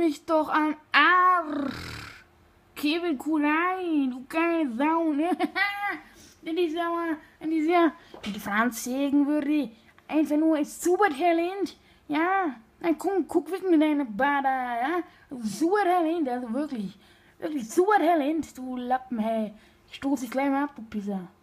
mich doch am Arsch. Kevin Kuranyi, du geile Sau, ne? Das ist aber, die Franz sagen würde, einfach nur ein super Talent, ja? Dann guck weg mit deiner Bader, ja? Super Talent, also wirklich super Talent, du Lappen, hey. Ich stoße dich gleich mal ab, du Pisser.